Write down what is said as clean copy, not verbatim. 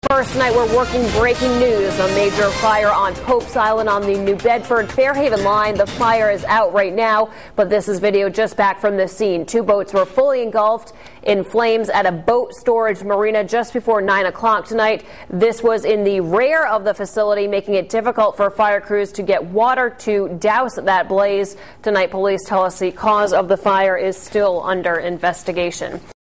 First tonight, we're working breaking news. A major fire on Pope's Island on the New Bedford-Fairhaven line. The fire is out right now, but this is video just back from the scene. 2 boats were fully engulfed in flames at a boat storage marina just before 9 o'clock tonight. This was in the rear of the facility, making it difficult for fire crews to get water to douse that blaze. Tonight, police tell us the cause of the fire is still under investigation.